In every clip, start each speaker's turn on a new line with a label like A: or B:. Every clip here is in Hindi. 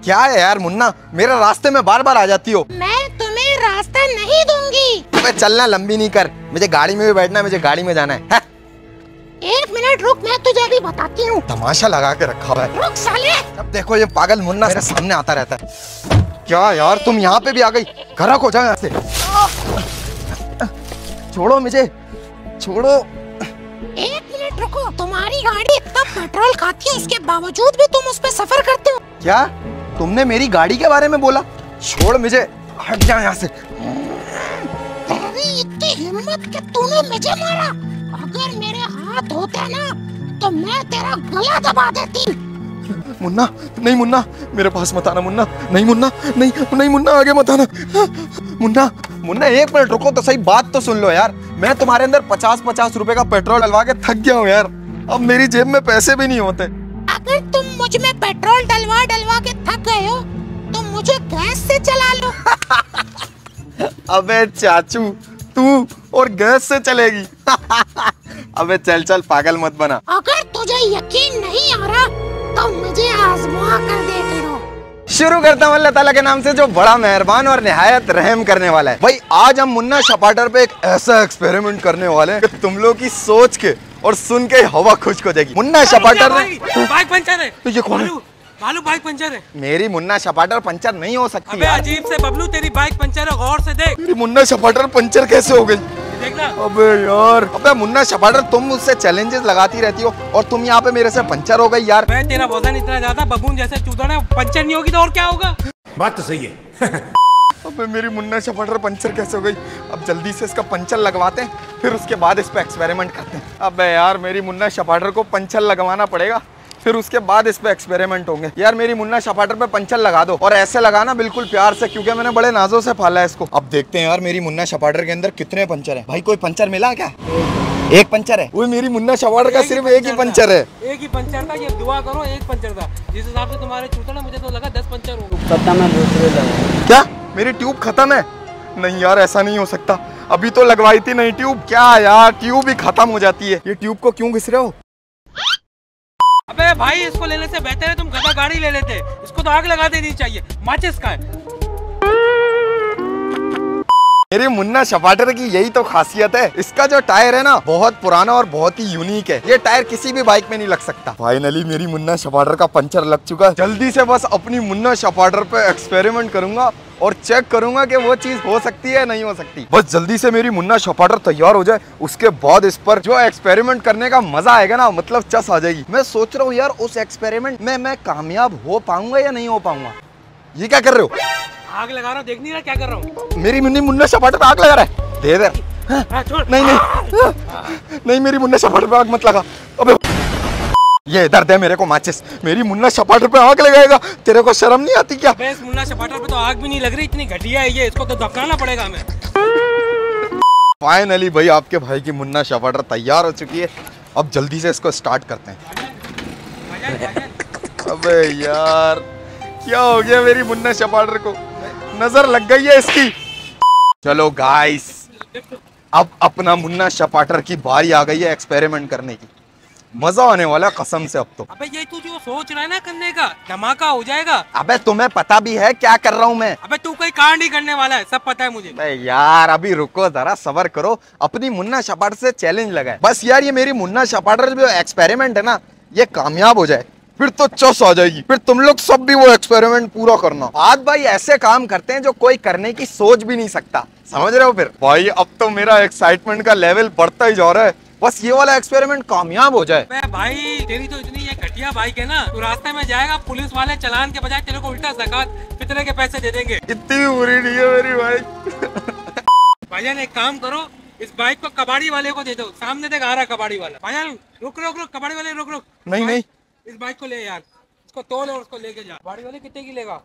A: क्या है यार मुन्ना, मेरे रास्ते में बार बार आ जाती हो।
B: मैं तुम्हें रास्ता नहीं दूंगी।
A: अबे चलना लंबी नहीं कर, मुझे गाड़ी में भी बैठना है, मुझे गाड़ी में जाना है।
B: 1 मिनट रुक, मैं तुझे अभी बताती हूँ।
A: तमाशा लगा के रखा हुआ है।
B: रुक साले।
A: अब देखो ये पागल मुन्ना मेरे सामने आता रहता है। क्या यार तुम यहाँ पे भी आ गई, घर हो जाओ यहाँ से। छोड़ो मुझे, छोड़ो।
B: 1 मिनट रुको, तुम्हारी गाड़ी इतना पेट्रोल खाती है, उसके बावजूद भी तुम उस पे सफर करते हो।
A: क्या तुमने मेरी गाड़ी के बारे में बोला? छोड़ मुझे, हट जा यहाँ से।
B: तेरी इतनी हिम्मत कि तूने मुझे मारा। अगर मेरे हाथ होते ना तो मैं तेरा गला दबा देती।
A: मुन्ना नहीं, मुन्ना मेरे पास मत आना। मुन्ना नहीं, मुन्ना नहीं, नहीं मुन्ना आगे मत आना। मुन्ना मुन्ना 1 मिनट रुको तो सही, बात तो सुन लो यार। मैं तुम्हारे अंदर 50-50 रुपए का पेट्रोल डलवा के थक गया हूँ यार। अब मेरी जेब में पैसे भी नहीं होते।
B: अगर तुम मुझ में पेट्रोल डलवा के थक गए हो तो मुझे गैस से चला लो।
A: अबे चाचू, तू और गैस से चलेगी? अबे चल चल, पागल मत बना।
B: अगर तुझे यकीन नहीं आ रहा तो मुझे आजमा कर देख लो।
A: शुरू करता हूँ अल्लाह ताला के नाम से जो बड़ा मेहरबान और निहायत रहम करने वाला है। भाई आज हम मुन्ना शपाटर पे एक ऐसा एक्सपेरिमेंट करने वाले हैं कि तुम लोग की सोच के और सुन के हवा खुश हो जाएगी। मुन्ना शपाटर
C: बाइक पंचर है।
A: तो ये कौन है?
C: मालू बाइक पंचर है।
A: मेरी मुन्ना शपाटर पंचर नहीं हो सकती।
C: अबे अजीब से बबलू, तेरी बाइक पंचर है, गौर से देख।
A: मेरी मुन्ना शपाटर पंचर कैसे हो गई?
C: देखना।
A: अबे यार, अबे मुन्ना शपाटर तुम मुझसे चैलेंजेस लगाती रहती हो और तुम यहाँ पे मेरे से पंचर हो गई यार।
C: मैं तेरा वजन इतना ज्यादा बबून जैसे चूदड़ है, पंचर नहीं होगी तो और क्या होगा?
D: बात तो सही है।
A: अबे मेरी मुन्ना शपाटर पंचर कैसे हो गई? अब जल्दी से इसका पंचर लगवाते हैं, फिर उसके बाद इस पे एक्सपेरिमेंट करते हैं। अबे यार मेरी मुन्ना शपाटर को पंचर लगवाना पड़ेगा, फिर उसके बाद इस पे एक्सपेरिमेंट होंगे। यार मेरी मुन्ना शपाटर पे पंचर लगा दो, और ऐसे लगाना बिल्कुल प्यार से, क्योंकि मैंने बड़े नाजों से पाला है इसको। अब देखते हैं यार मेरी मुन्ना शपाटर के अंदर कितने पंचर है। भाई कोई पंचर मिला क्या? एक पंचर है। वो मेरी मुन्ना शपाटर का सिर्फ एक ही पंचर है।
C: एक ही पंचर था, ये दुआ करो एक पंचर था। जिस हिसाब से तुम्हारे चूतड़ है, मुझे तो लगा 10 पंचर होंगे।
A: क्या मेरी ट्यूब खत्म है? नहीं यार ऐसा नहीं हो सकता, अभी तो लगवाई थी नई ट्यूब। क्या यार ट्यूब ही खत्म हो जाती है। ये ट्यूब को क्यों घिस रहे हो?
C: अबे भाई इसको लेने से बेहतर है तुम गधा गाड़ी ले लेते। इसको तो आग लगा देनी चाहिए, माचिस का है।
A: मेरी मुन्ना शपाटर की यही तो खासियत है, इसका जो टायर है ना बहुत पुराना और बहुत ही यूनिक है। ये टायर किसी भी बाइक में नहीं लग सकता। फाइनली मेरी मुन्ना शपाटर का पंचर लग चुका है। जल्दी से बस अपनी मुन्ना शपाटर पे एक्सपेरिमेंट करूंगा और चेक करूंगा कि वो चीज हो सकती है नहीं हो सकती। बस जल्दी से मेरी मुन्ना शपाटर तैयार हो जाए, उसके बाद इस पर जो एक्सपेरिमेंट करने का मजा आएगा ना, मतलब चस आ जाएगी। मैं सोच रहा हूँ यार उस एक्सपेरिमेंट में मैं कामयाब हो पाऊंगा या नहीं हो पाऊंगा। ये क्या कर रहे हो?
C: आग लगा रहा हूँ, देख नहीं रहा क्या कर रहा हूँ?
A: मेरी मुन्ना शपाटर पे आग लगा रहा है। दे दे। नहीं नहीं नहीं, मेरी मुन्ना शपाटर पे आग मत लगा। अबे ये दर्द है मेरे को माचिस। मेरी मुन्ना शपाटर पे आग लगाएगा, तेरे को शर्म नहीं आती क्या?
C: इस मुन्ना शपाटर पे तो आग भी नहीं लग रही, इतनी घटिया है ये, इसको तो दफनाना पड़ेगा हमें।
A: फाइनली भाई आपके भाई की मुन्ना शपाटर तैयार हो चुकी है। अब जल्दी से इसको स्टार्ट करते हैं। अबे यार क्या हो गया मेरी मुन्ना शपाटर को? नजर लग गई है इसकी। चलो गाइस, अब अपना मुन्ना शपाटर की बारी आ गई है एक्सपेरिमेंट करने की। मजा आने वाला कसम से अब तो।
C: अबे ये तू जो सोच रहा है ना करने का, धमाका हो जाएगा।
A: अबे तुम्हें पता भी है क्या कर रहा हूँ मैं?
C: अबे तू कोई कांड ही करने वाला है, सब पता है मुझे।
A: यार अभी रुको जरा, सबर करो। अपनी मुन्ना शपाटर से चैलेंज लगाए बस यार। ये मेरी मुन्ना शपाटर जो एक्सपेरिमेंट है ना, ये कामयाब हो जाए फिर तो चस आ जाएगी। फिर तुम लोग सब भी वो एक्सपेरिमेंट पूरा करना। आज भाई ऐसे काम करते हैं जो कोई करने की सोच भी नहीं सकता, समझ रहे हो? फिर भाई अब तो मेरा एक्साइटमेंट का लेवल बढ़ता ही जा रहा है। बस ये वाला एक्सपेरिमेंट कामयाब हो जाए।
C: भाई तेरी तो इतनी ये घटिया बाइक है ना, तू रास्ते में जाएगा पुलिस वाले चलान के बजाय तेरे को उल्टा ज़कात फितरे के पैसे दे देंगे।
A: इतनी भी बुरी नहीं है मेरी बाइक।
C: भाईजान एक काम करो, इस बाइक को कबाड़ी वाले को दे दो। सामने देख आ रहा कबाड़ी वाला। भाईजान रुक रुक रुक, कबाड़ी वाले रुक रुक।
A: नहीं नहीं,
C: इस बाइक को ले यार, इसको तोल और उसको लेके जा। कबाड़ी वाले कितने की लेगा?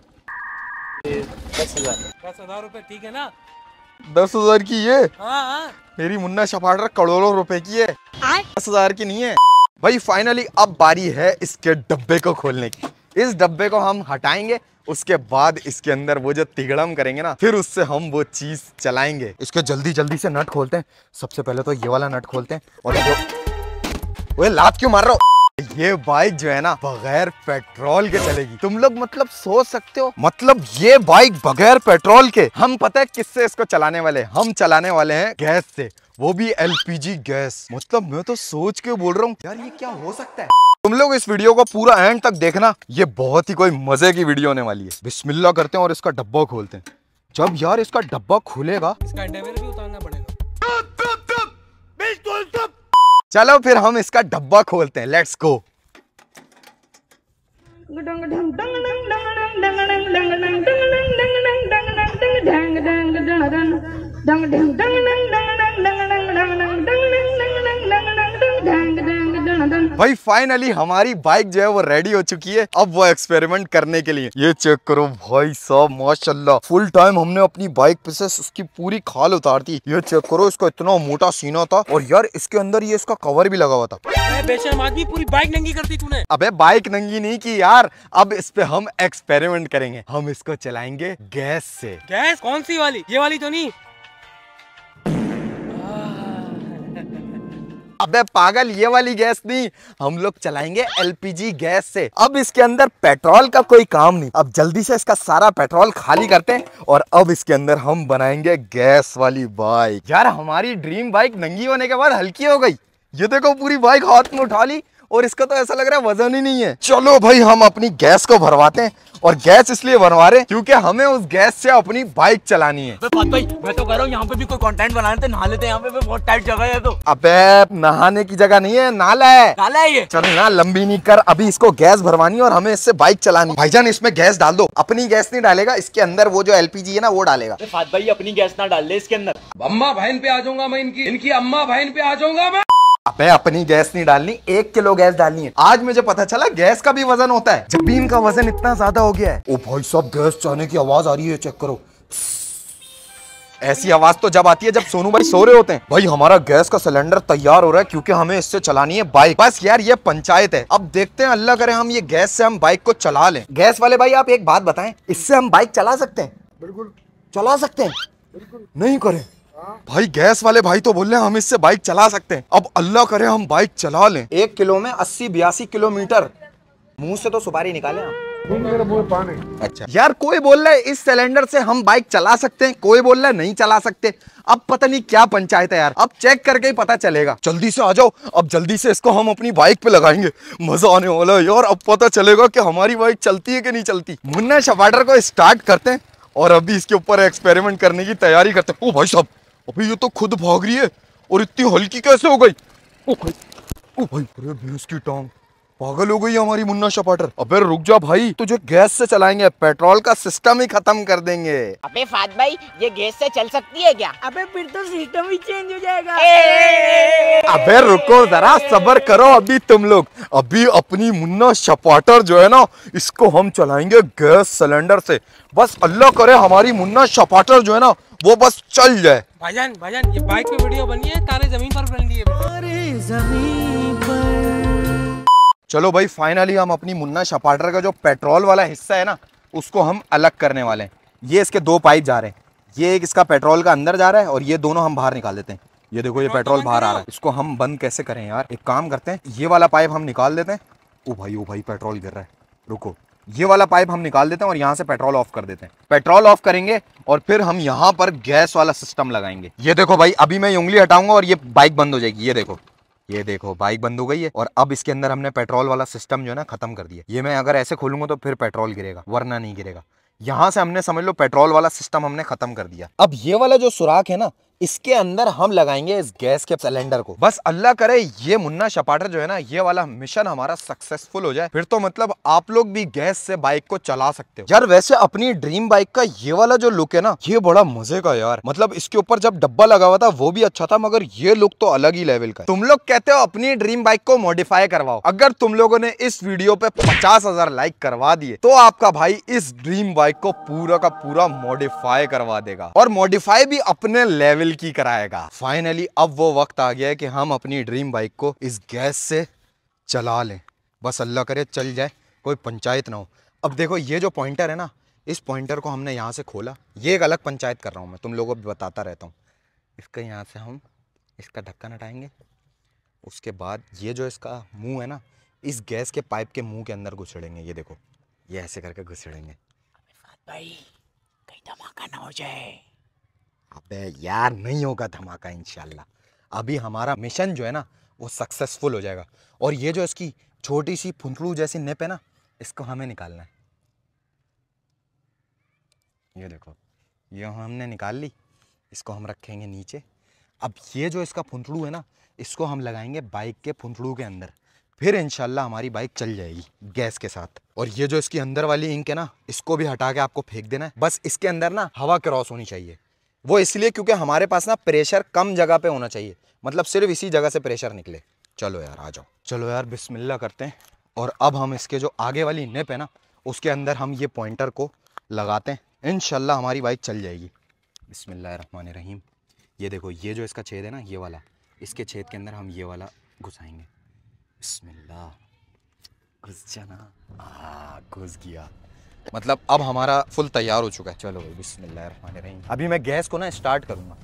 C: 10,000 रुपए, ठीक है ना?
A: 10,000 की ये?
C: हाँ।
A: मेरी मुन्ना शपाटर करोड़ों रुपए की है, 10,000 की नहीं है। भाई फाइनली अब बारी है इसके डब्बे को खोलने की। इस डब्बे को हम हटाएंगे, उसके बाद इसके अंदर वो जो तिगड़म करेंगे ना, फिर उससे हम वो चीज चलाएंगे। इसके जल्दी जल्दी से नट खोलते हैं। सबसे पहले तो ये वाला नट खोलते हैं। और जो लात क्यों मार रहा हो? ये बाइक जो है ना बगैर पेट्रोल के चलेगी। तुम लोग मतलब सोच सकते हो, मतलब ये बाइक बगैर पेट्रोल के। हम पता है किससे इसको चलाने वाले, हम चलाने वाले हैं गैस से, वो भी एलपीजी गैस। मतलब मैं तो सोच के बोल रहा हूँ यार ये क्या हो सकता है। तुम लोग इस वीडियो को पूरा एंड तक देखना, ये बहुत ही कोई मजे की वीडियो होने वाली है। बिस्मिल्लाह करते हैं और इसका डब्बा खोलते हैं। जब यार इसका डब्बा खुलेगा,
C: इसका अंडरवेयर भी उतारना पड़ेगा।
A: चलो फिर हम इसका डब्बा खोलते हैं, लेट्स गो। भाई फाइनली हमारी बाइक जो है वो रेडी हो चुकी है अब वो एक्सपेरिमेंट करने के लिए। ये चेक करो भाई साहब, माशाल्लाह फुल टाइम हमने अपनी बाइक पे से उसकी पूरी खाल उतार दी। ये चेक करो, इसका इतना मोटा सीना था और यार इसके अंदर ये इसका कवर भी लगा हुआ था।
C: बेशर्म आदमी, पूरी बाइक नंगी कर दी तूने।
A: अबे बाइक नंगी नहीं की यार, अब इस पे हम एक्सपेरिमेंट करेंगे। हम इसको चलाएंगे गैस से।
C: गैस कौन सी वाली? ये वाली तो नहीं?
A: अबे पागल, ये वाली गैस नहीं, हम लोग चलाएंगे एलपीजी गैस से। अब इसके अंदर पेट्रोल का कोई काम नहीं। अब जल्दी से इसका सारा पेट्रोल खाली करते हैं और अब इसके अंदर हम बनाएंगे गैस वाली बाइक। यार हमारी ड्रीम बाइक नंगी होने के बाद हल्की हो गई। ये देखो पूरी बाइक हाथ में उठा ली और इसका तो ऐसा लग रहा है वजन ही नहीं है। चलो भाई हम अपनी गैस को भरवाते हैं, और गैस इसलिए भरवा रहे हैं क्योंकि हमें उस गैस से अपनी बाइक चलानी है।
D: भाई मैं तो कह रहा हूँ यहाँ पे भी कोई कंटेंट बनाने थे, नहा लेते हैं यहाँ पे बहुत टाइट जगह है। तो
A: अबे नहाने की जगह नहीं है, नाला है।
D: नाला है ये?
A: चल ना लंबी नहीं कर, अभी इसको गैस भरवानी और हमें इससे बाइक चलानी। भाईजान इसमें गैस डाल दो। अपनी गैस नहीं डालेगा, इसके अंदर वो जो एलपीजी है ना वो डालेगा।
D: फात भाई अपनी गैस ना डाल ले इसके अंदर।
C: अम्मा बहन पे आ जाऊंगा मैं, इनकी अम्मा बहन पे आ जाऊंगा मैं।
A: अबे अपनी गैस नहीं डालनी, 1 किलो गैस डालनी है। आज मुझे पता चला गैस का भी वजन होता है, जब भी इनका वजन इतना ज्यादा हो गया है। ओ भाई साहब गैस जाने की आवाज आ रही है, चेक करो। ऐसी आवाज तो जब आती है जब सोनू भाई सो रहे होते हैं। भाई हमारा गैस का सिलेंडर तैयार हो रहा है क्योंकि हमें इससे चलानी है बाइक। बस यार ये पंचायत है, अब देखते हैं अल्लाह करे हम ये गैस से हम बाइक को चला लें। गैस वाले भाई आप एक बात बताएं, इससे हम बाइक चला सकते हैं? बिल्कुल चला सकते हैं, बिल्कुल नहीं करें। भाई गैस वाले भाई तो बोल रहे हैं हम इससे बाइक चला सकते हैं। अब अल्लाह करे हम बाइक चला लें। 1 किलो में 80-82 किलोमीटर। मुंह से तो सुपारी निकाले आप। अच्छा यार कोई बोल रहा है इस सिलेंडर से हम बाइक चला सकते हैं, कोई बोल रहा है नहीं चला सकते। अब पता नहीं क्या पंचायत है यार, अब चेक करके ही पता चलेगा। जल्दी से आ जाओ, अब जल्दी से इसको हम अपनी बाइक पे लगाएंगे। मजा आने वाला है यार, अब पता चलेगा कि हमारी बाइक चलती है कि नहीं चलती। मुन्ना शपाटर को स्टार्ट करते हैं और अभी इसके ऊपर एक्सपेरिमेंट करने की तैयारी करते हैं। ओ भाई साहब अभी ये तो खुद भाग रही है और इतनी हल्की कैसे हो गई? ओ भाई अरे भैंस की टांग, पागल हो गई हमारी मुन्ना शपाटर। अबे रुक जा भाई, तुझे गैस से चलाएंगे, पेट्रोल का सिस्टम ही खत्म कर देंगे।
E: अबे फात भाई ये गैस से चल सकती है क्या?
D: अबे फिर तो सिस्टम ही चेंज हो जाएगा।
A: अबे रुको जरा, सब्र करो अभी तुम लोग। अभी अपनी मुन्ना शपाटर जो है ना, इसको हम चलाएंगे गैस सिलेंडर से। बस अल्लाह करे हमारी मुन्ना शपाटर जो है ना वो बस चल जाए।
C: भाईजान ये बाइक पे वीडियो बनी है, तारे जमीन पर बन रही है।
A: चलो भाई फाइनली हम अपनी मुन्ना शपाटर का जो पेट्रोल वाला हिस्सा है ना उसको हम अलग करने वाले हैं। ये इसके 2 पाइप जा रहे हैं, ये एक इसका पेट्रोल का अंदर जा रहा है और ये दोनों हम बाहर निकाल देते हैं। ये देखो ये पेट्रोल बाहर आ रहा है, इसको हम बंद कैसे करें यार? एक काम करते हैं, ये वाला पाइप हम निकाल देते हैं। ओ भाई पेट्रोल गिर रहा है, रुको। ये वाला पाइप हम निकाल देते हैं और यहाँ से पेट्रोल ऑफ कर देते हैं। पेट्रोल ऑफ करेंगे और फिर हम यहाँ पर गैस वाला सिस्टम लगाएंगे। ये देखो भाई अभी मैं उंगली हटाऊंगा और ये बाइक बंद हो जाएगी। ये देखो बाइक बंद हो गई है और अब इसके अंदर हमने पेट्रोल वाला सिस्टम जो है ना खत्म कर दिया। ये मैं अगर ऐसे खोलूंगा तो फिर पेट्रोल गिरेगा, वरना नहीं गिरेगा। यहाँ से हमने समझ लो पेट्रोल वाला सिस्टम हमने खत्म कर दिया। अब ये वाला जो सुराख है ना इसके अंदर हम लगाएंगे इस गैस के सिलेंडर को। बस अल्लाह करे ये मुन्ना शपाटर जो है ना ये वाला मिशन हमारा सक्सेसफुल हो जाए, फिर तो मतलब आप लोग भी गैस से बाइक को चला सकते हो। यार वैसे अपनी ड्रीम बाइक का ये वाला जो लुक है ना ये बड़ा मजे का यार। मतलब इसके ऊपर जब डब्बा लगा हुआ था वो भी अच्छा था, मगर ये लुक तो अलग ही लेवल का है। तुम लोग कहते हो अपनी ड्रीम बाइक को मॉडिफाई करवाओ, अगर तुम लोगों ने इस वीडियो पे 50,000 लाइक करवा दिए तो आपका भाई इस ड्रीम बाइक को पूरा का पूरा मॉडिफाई करवा देगा, और मॉडिफाई भी अपने लेवल की कराएगा। फाइनली अब वो वक्त आ गया है कि हम अपनी ड्रीम बाइक को इस गैस से चला लें। बस अल्लाह करे चल जाए, कोई पंचायत ना हो। अब देखो ये जो पॉइंटर है ना, इस पॉइंटर को हमने यहाँ से खोला। ये एक अलग पंचायत कर रहा हूँ मैं, तुम लोगों को भी बताता रहता हूँ। इसका यहाँ से हम इसका ढक्कन हटाएंगे, उसके बाद ये जो इसका मुंह है ना इस गैस के पाइप के मुंह के अंदर घुसेड़ेंगे। ये देखो, ये ऐसे करके घुसेड़ेंगे।
E: भाई कहीं धमाका ना हो जाए।
A: अबे यार नहीं होगा धमाका इंशाल्लाह। अभी हमारा मिशन जो है ना वो सक्सेसफुल हो जाएगा। और ये जो इसकी छोटी सी फुंतलू जैसी निप है ना, इसको हमें निकालना है। ये देखो, ये हमने निकाल ली। इसको हम रखेंगे नीचे। अब ये जो इसका फुंतलू है ना, इसको हम लगाएंगे बाइक के फुंतलू के अंदर। फिर इंशाल्लाह हमारी बाइक चल जाएगी गैस के साथ। और ये जो इसकी अंदर वाली इंक है ना, इसको भी हटा के आपको फेंक देना है। बस इसके अंदर ना हवा क्रॉस होनी चाहिए। वो इसलिए क्योंकि हमारे पास ना प्रेशर कम जगह पे होना चाहिए, मतलब सिर्फ इसी जगह से प्रेशर निकले। चलो यार आ जाओ, चलो यार बिस्मिल्लाह करते हैं। और अब हम इसके जो आगे वाली निप है ना, उसके अंदर हम ये पॉइंटर को लगाते हैं। इंशाल्लाह हमारी बाइक चल जाएगी। बिस्मिल्लाहिर्रहमानिर्रहीम। ये देखो, ये जो इसका छेद है ना, ये वाला, इसके छेद के अंदर हम ये वाला घुसाएंगे। बिस्मिल्लाह, घुस जाना। घुस गया। मतलब अब हमारा फुल तैयार हो चुका है। चलो भाई बिस्मिल्लाहिर्रहमानिर्रहीम। अभी मैं गैस को ना स्टार्ट करूंगा।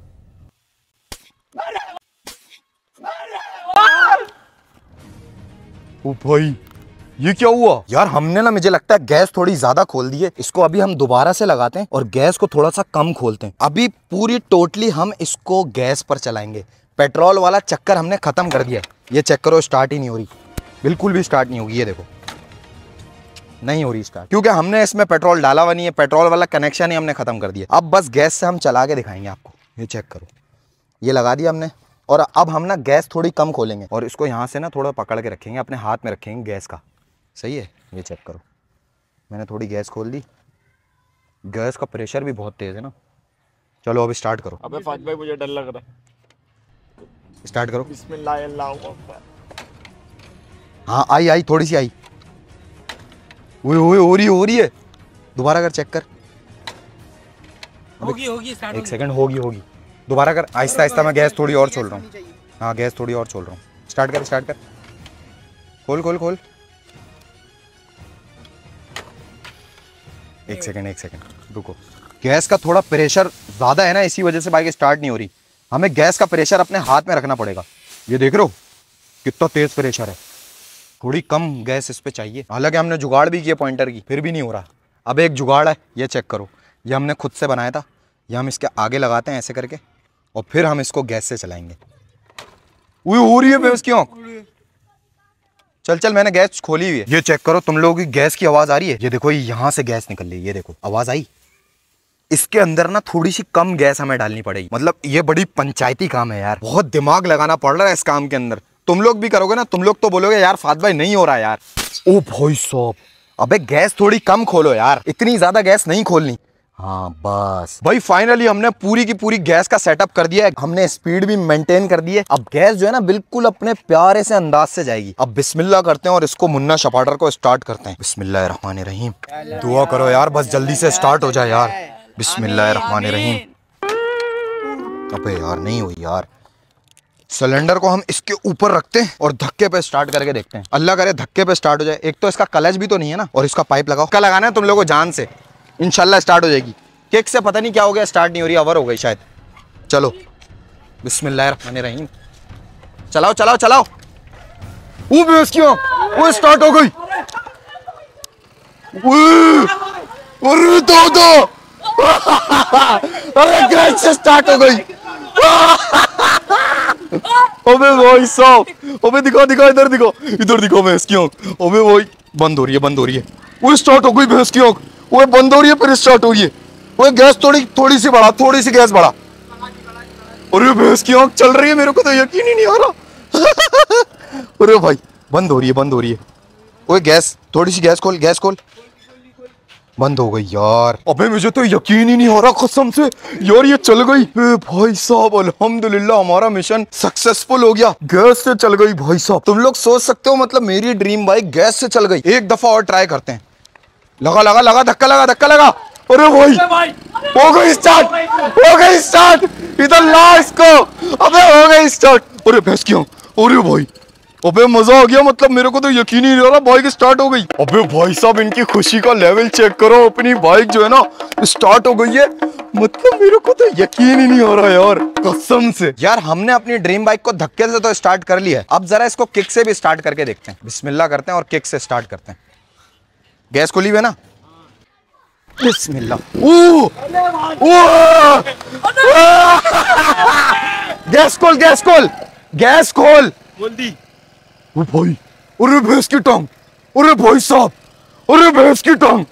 A: ओ भाई, ये क्या हुआ यार? हमने ना, मुझे लगता है गैस थोड़ी ज्यादा खोल दी है। इसको अभी हम दोबारा से लगाते हैं और गैस को थोड़ा सा कम खोलते हैं। अभी पूरी टोटली हम इसको गैस पर चलाएंगे। पेट्रोल वाला चक्कर हमने खत्म कर दिया। ये चेक करो, स्टार्ट ही नहीं हो रही, बिल्कुल भी स्टार्ट नहीं होगी। ये देखो, नहीं हो रही स्टार्ट, क्योंकि हमने इसमें पेट्रोल डाला हुआ नहीं है। पेट्रोल वाला कनेक्शन ही हमने खत्म कर दिया। अब बस गैस से हम चला के दिखाएंगे आपको। ये चेक करो, ये लगा दिया हमने। और अब हम ना गैस थोड़ी कम खोलेंगे और इसको यहाँ से ना थोड़ा पकड़ के रखेंगे, अपने हाथ में रखेंगे गैस का। सही है, ये चेक करो, मैंने थोड़ी गैस खोल दी। गैस का प्रेशर भी बहुत तेज है ना। चलो अब स्टार्ट करो।
D: अबे फाज भाई मुझे डर लग रहा है।
A: स्टार्ट करो।
D: बिस्मिल्लाह अल्लाहु अकबर।
A: हाँ आई, थोड़ी सी आई। ओए हो रही है। दोबारा कर, चेक कर।
C: होगी स्टार्ट।
A: एक सेकंड, होगी। दोबारा कर, आहिस्ता आहिस्ता। मैं गैस थोड़ी और छोड़ रहा हूँ। हाँ, गैस थोड़ी और छोड़ रहा हूँ। स्टार्ट कर। खोल। एक सेकंड रुको। गैस का थोड़ा प्रेशर ज्यादा है ना, इसी वजह से बाइक स्टार्ट नहीं हो रही। हमें गैस का प्रेशर अपने हाथ में रखना पड़ेगा। ये देख रहे हो कितना तेज प्रेशर है। थोड़ी कम गैस इस पे चाहिए। हालांकि हमने जुगाड़ भी किया पॉइंटर की, फिर भी नहीं हो रहा। अब एक जुगाड़ है, ये चेक करो। ये हमने खुद से बनाया था। ये हम इसके आगे लगाते हैं ऐसे करके, और फिर हम इसको गैस से चलाएंगे। हो रही है बेस क्यों? चल, मैंने गैस खोली हुई है। ये चेक करो, तुम लोगों की गैस की आवाज आ रही है? ये देखो, यहाँ से गैस निकल रही है। ये देखो, आवाज आई। इसके अंदर ना थोड़ी सी कम गैस हमें डालनी पड़ेगी। मतलब ये बड़ी पंचायती काम है यार, बहुत दिमाग लगाना पड़ रहा है इस काम के अंदर। तुम लोग भी करोगे ना, तुम लोग तो बोलोगे यार फात भाई नहीं हो रहा यार। ओ भाई साहब, अबे गैस थोड़ी कम खोलो यार, इतनी ज्यादा गैस नहीं खोलनी। हाँ बस भाई, फाइनली हमने पूरी की पूरी गैस का सेटअप कर दिया है। हमने स्पीड भी मेंटेन कर दी है। अब गैस जो है ना बिल्कुल अपने प्यारे से अंदाज से जाएगी। अब बिस्मिल्लाह करते हैं और इसको मुन्ना शपाटर को स्टार्ट करते हैं। बिस्मिल्लाहिर्रहमानिर्रहीम। दुआ करो यार, बस जल्दी से स्टार्ट हो जाए यार। बिस्मिल्लाहिर्रहमानिर्रहीम। अबे यार नहीं हुई यार। सिलेंडर को हम इसके ऊपर रखते हैं और धक्के पे स्टार्ट करके देखते हैं। अल्लाह करे धक्के पे स्टार्ट हो जाए। एक तो इसका क्लच भी तो नहीं है ना, और इसका पाइप लगाओ। क्या लगाना है तुम लोगों को जान से, इंशाल्लाह स्टार्ट हो जाएगी। किक से पता नहीं क्या हो गया, स्टार्ट नहीं हो रही, अवर हो गई शायद। चलो बिस्मिल्लाहिर्रहमानिर्रहीम। चलाओ। वो बेस क्यों? वो स्टार्ट हो गई। अरे दो अरे गैस से स्टार्ट हो गई। अबे भाई साहब, अबे दिखो इधर दिखो भैंस की आंख। अबे भाई बंद हो रही है। वो स्टार्ट हो गई भैंस की आंख। वो बंद हो रही है फिर स्टार्ट हो रही है। वो गैस थोड़ी सी गैस बढ़ा। अरे भैंस की आंख चल रही है, मेरे को तो यकीन ही नहीं आ रहा। अरे भाई बंद हो रही है। वो गैस थोड़ी सी गैस खोल। बंद हो गई यार। अबे मुझे तो यकीन ही नहीं हो रहा कसम से यार, ये चल गई। भाई साहब अल्हम्दुलिल्लाह, हमारा मिशन सक्सेसफुल हो गया। गैस से चल गई भाई साहब। तुम लोग सोच सकते हो, मतलब मेरी ड्रीम बाइक गैस से चल गई। एक दफा और ट्राई करते हैं। लगा धक्का लगा। अरे भाई हो गई स्टार्ट। इधर ला इसको। अबे हो गई स्टार्ट। अरे भैंस क्यों? अरे भाई अबे मजा आ गया, मतलब मेरे को तो यकीन ही नहीं हो रहा बाइक स्टार्ट हो गई। अबे भाई साहब इनकी खुशी का लेवल चेक करो, अपनी बाइक जो है ना स्टार्ट हो गई है, मतलब मेरे को तो यकीन ही नहीं हो रहा यार, कसम से। यार हमने अपनी ड्रीम बाइक को धक्के से तो स्टार्ट कर लिया है, अब जरा इसको किक से भी स्टार्ट करके देखते हैं। बिस्मिल्लाह करते हैं और किक से स्टार्ट करते हैं। गैस खुली हुई है ना, बिस्मिल्लाह। गैस खोल, गैस खोल, गैस खोल,
D: बोल दी।
A: ओ भाई, अरे भैंस की टांग, अरे भाई साहब, अरे भैंस की टांग।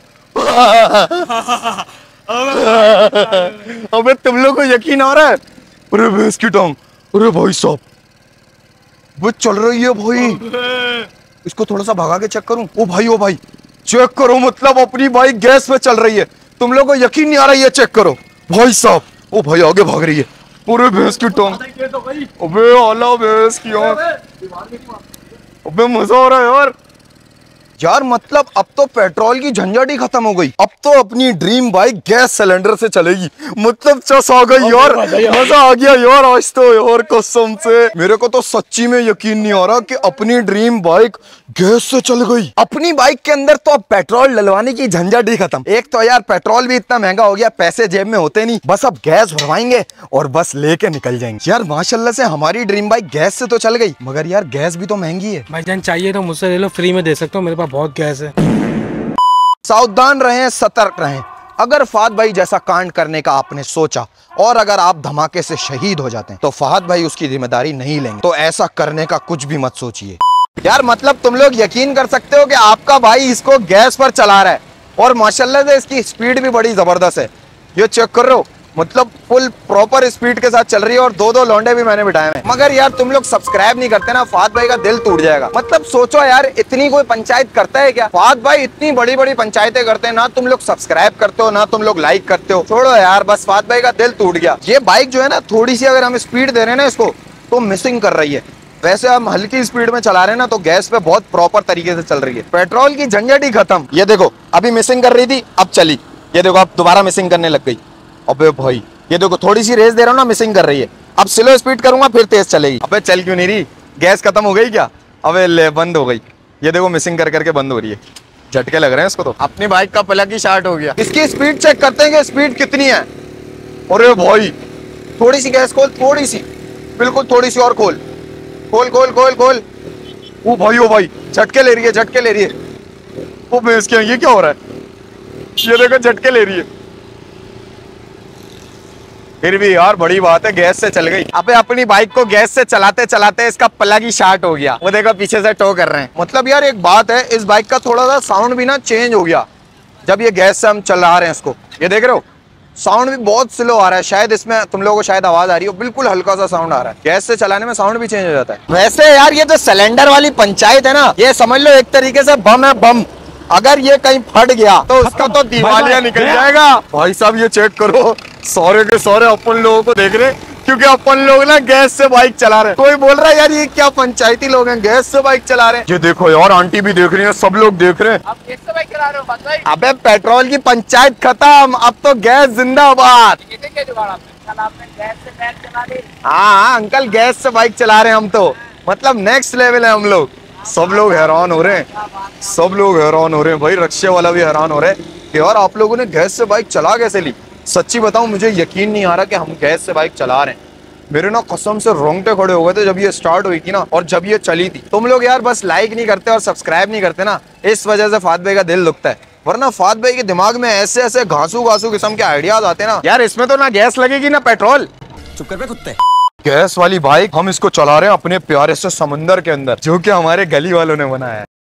A: अबे तुम लोग को यकीन आ रहा है, अरे भैंस की टांग, अरे भाई साहब वो चल रही है भाई। इसको थोड़ा सा भगा के चेक करूं। ओ भाई चेक करो, मतलब अपनी बाइक गैस पे चल रही है, तुम लोग को यकीन नहीं आ रहा है, चेक करो भाई साहब। ओ भाई आगे भाग रही है, पूरे भैंस की टांग, अबे आला भैंस की आंख, अबे मजा आ रहा है यार मतलब अब तो पेट्रोल की झंझट ही खत्म हो गई, अब तो अपनी ड्रीम बाइक गैस सिलेंडर से चलेगी, मतलब चस आ गई यार, मजा आ गया यार आज तो यार, कसम से मेरे को तो सच्ची में यकीन नहीं आ रहा कि अपनी ड्रीम बाइक गैस से चल गई। अपनी बाइक के अंदर तो अब पेट्रोल डलवाने की झंझट ही खत्म। एक तो यार पेट्रोल भी इतना महंगा हो गया, पैसे जेब में होते नहीं, बस अब गैस भरवाएंगे और बस लेके निकल जाएंगे। यार माशाल्लाह से हमारी ड्रीम बाइक गैस से तो चल गई, मगर यार गैस भी तो महंगी है।
C: भाईजान चाहिए तो मुझसे ले लो, फ्री में दे सकता हूँ, मेरे पास बहुत गैस है।
A: सावधान रहें, सतर्क रहें। अगर फहद भाई जैसा कांड करने का आपने सोचा और अगर आप धमाके से शहीद हो जाते हैं तो फहद भाई उसकी जिम्मेदारी नहीं लेंगे, तो ऐसा करने का कुछ भी मत सोचिए। यार मतलब तुम लोग यकीन कर सकते हो कि आपका भाई इसको गैस पर चला रहा है और माशाल्लाह से इसकी स्पीड भी बड़ी जबरदस्त है। ये चेक कर रहे हो, मतलब फुल प्रॉपर स्पीड के साथ चल रही है और दो लौंडे भी मैंने बिठाए हैं। मगर यार तुम लोग सब्सक्राइब नहीं करते ना, फहद भाई का दिल टूट जाएगा। मतलब सोचो यार, इतनी कोई पंचायत करता है क्या? फहद भाई इतनी बड़ी बड़ी पंचायतें करते हैं ना, तुम लोग सब्सक्राइब करते हो ना तुम लोग लाइक करते हो। छोड़ो यार, बस फहद भाई का दिल टूट गया। ये बाइक जो है ना, थोड़ी सी अगर हम स्पीड दे रहे हैं ना इसको तो मिसिंग कर रही है। वैसे हम हल्की स्पीड में चला रहे हैं ना तो गैस पे बहुत प्रॉपर तरीके से चल रही है। पेट्रोल की झंझट ही खत्म। ये देखो अभी मिसिंग कर रही थी, अब चली, ये देखो अब दोबारा मिसिंग करने लग गई। अबे भाई ये देखो थोड़ी सी रेस दे रहा हूँ ना, मिसिंग कर रही है। अब स्लो स्पीड करूंगा फिर तेज चलेगी। अबे चल क्यों नहीं रही? गैस खत्म हो गई क्या? अबे ले बंद हो गई। ये देखो मिसिंग कर करके बंद हो रही है। झटके लग रहे हैं इसको तो। अपनी बाइक का प्लग ही शार्ट हो गया। इसकी स्पीड चेक करते हैं कि स्पीड कितनी है। अरे भाई थोड़ी सी गैस खोल, थोड़ी सी, बिल्कुल थोड़ी सी और खोल, खोल खोल खोल खोल। ओ भाई झटके ले रही है, झटके ले रही है। ओ भैंस क्या, ये क्या हो रहा है? ये देखो झटके ले रही है। फिर भी यार बड़ी बात है, गैस से चल गई। अबे अपनी बाइक को गैस से चलाते चलाते इसका प्लग ही शार्ट हो गया। वो देखो पीछे से टो कर रहे हैं। मतलब यार एक बात है, इस बाइक का थोड़ा सा साउंड भी ना चेंज हो गया जब ये गैस से हम चला रहे हैं इसको। ये देख रहे हो साउंड भी बहुत स्लो आ रहा है। शायद इसमें तुम लोगों को शायद आवाज आ रही हो, बिल्कुल हल्का सा साउंड आ रहा है। गैस से चलाने में साउंड भी चेंज हो जाता है। वैसे यार ये जो सिलेंडर वाली पंचायत है ना, ये समझ लो एक तरीके से बम है, बम। अगर ये कहीं फट गया तो उसका तो दिवालिया निकल जाएगा। भाई साहब ये चेक करो, सारे के सारे अपन लोगों को देख रहे, क्योंकि अपन लोग ना गैस से बाइक चला रहे हैं। कोई बोल रहा है यार ये क्या पंचायती लोग हैं, गैस से बाइक चला रहे हैं। ये देखो यार आंटी भी देख रही है, सब लोग देख रहे हैं।
E: आप गैस से बाइक चला रहे हो फहद भाई?
A: अबे पेट्रोल की पंचायत खत्म, अब तो गैस जिंदाबाद।
E: कितने क्या जुगाड़ आपने? कल आपने गैस से बाइक चला ली।
A: हाँ अंकल गैस से बाइक चला रहे हैं हम तो, मतलब नेक्स्ट लेवल है हम लोग। सब लोग हैरान हो रहे हैं, सब लोग हैरान हो रहे हैं भाई। रिक्शे वाला भी हैरान हो रहे हैं कि यार आप लोगों ने गैस से बाइक चला कैसे ली। सच्ची बताऊं मुझे यकीन नहीं आ रहा कि हम गैस से बाइक चला रहे हैं। मेरे ना कसम से रोंगटे खड़े हो गए थे जब ये स्टार्ट हुई थी ना और जब ये चली थी। तुम लोग यार बस लाइक नहीं करते और सब्सक्राइब नहीं करते ना, इस वजह से फहद भाई का दिल दुखता है। वरना फहद भाई के दिमाग में ऐसे ऐसे घासू किस्म के आइडियाज आते ना यार। इसमें तो ना गैस लगेगी ना पेट्रोल।
D: चुप कर बे कुत्ते।
A: गैस वाली बाइक हम इसको चला रहे हैं अपने प्यारे से समंदर के अंदर, जो कि हमारे गली वालों ने बनाया है।